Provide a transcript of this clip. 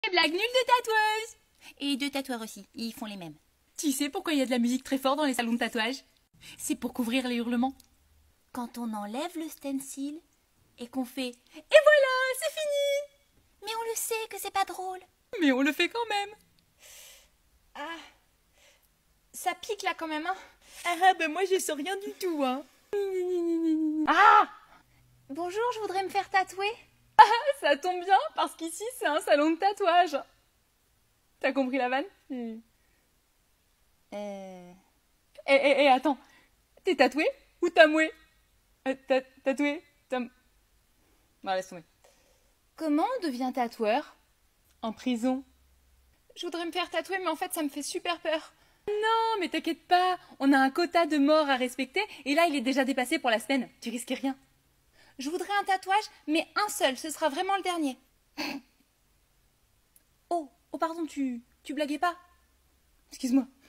Les blagues nulles de tatoueuses. Et de tatoueurs aussi, ils font les mêmes. Tu sais pourquoi il y a de la musique très fort dans les salons de tatouage? C'est pour couvrir les hurlements. Quand on enlève le stencil et qu'on fait « Et voilà, c'est fini! Mais on le sait que c'est pas drôle. Mais on le fait quand même. Ah, ça pique là quand même, hein. Ah ben moi je sens rien du tout, hein. Ah! Bonjour, je voudrais me faire tatouer. Ça tombe bien parce qu'ici c'est un salon de tatouage. T'as compris la vanne? Attends, t'es tatoué ou t'as moué? Tatoué? Non, laisse tomber. Comment on devient tatoueur? En prison. Je voudrais me faire tatouer, mais en fait ça me fait super peur. Non, mais t'inquiète pas, on a un quota de morts à respecter et là il est déjà dépassé pour la semaine. Tu risques rien. Je voudrais un tatouage, mais un seul, ce sera vraiment le dernier. Oh pardon, tu blaguais pas? Excuse-moi.